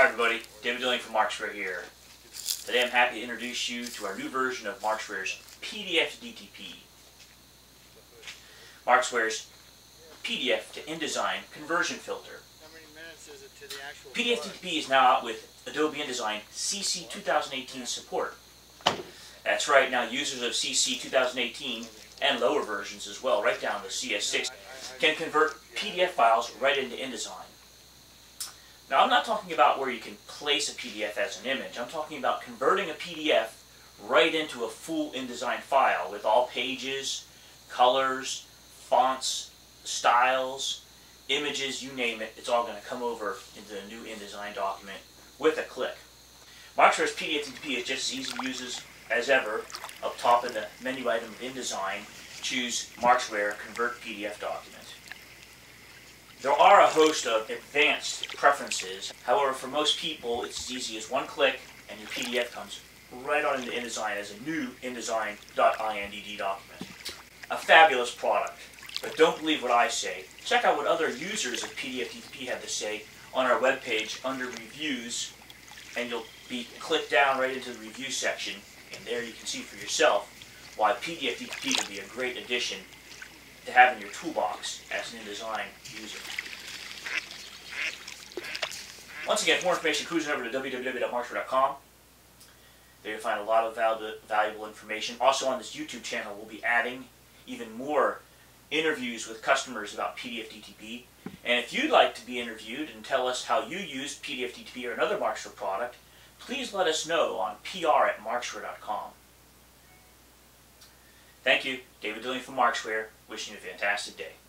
Hi everybody, David Dilling from Markzware here. Today I'm happy to introduce you to our new version of Markzware's PDF to DTP. Markzware's PDF to InDesign conversion filter. How many minutes is it to the actual PDF to DTP is now out with Adobe InDesign CC 2018 support. That's right, now users of CC 2018 and lower versions as well, right down to CS6, can convert PDF files right into InDesign. Now I'm not talking about where you can place a PDF as an image. I'm talking about converting a PDF right into a full InDesign file with all pages, colors, fonts, styles, images, you name it. It's all going to come over into the new InDesign document with a click. Markzware's PDF DTP is just as easy to use as ever. Up top in the menu item of InDesign, choose Markzware Convert PDF Document. There are a host of advanced preferences. However, for most people, it's as easy as one click and your PDF comes right on into InDesign as a new InDesign.INDD document. A fabulous product, but don't believe what I say. Check out what other users of PDF DTP have to say on our webpage under Reviews, and you'll be clicked down right into the review section, and there you can see for yourself why PDF DTP would be a great addition to have in your toolbox as an InDesign user. Once again, for more information, cruising over to www.markzware.com. There you'll find a lot of valuable information. Also on this YouTube channel, we'll be adding even more interviews with customers about PDF DTP. And if you'd like to be interviewed and tell us how you use PDF DTP or another Markzware product, please let us know on pr@markzware.com. Thank you. David Dilling from Markzware, wishing you a fantastic day.